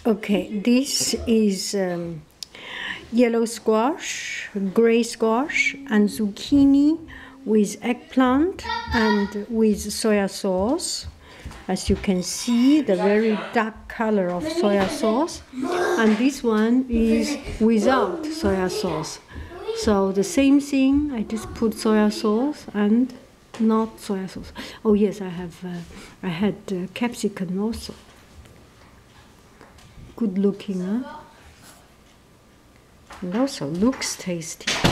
Okay, this is yellow squash, gray squash, and zucchini with eggplant and with soya sauce. As you can see, the very dark color of soya sauce. And this one is without soya sauce. So the same thing, I just put soya sauce and not soya sauce. Oh yes, I had capsicum also. Good looking, huh? And also looks tasty.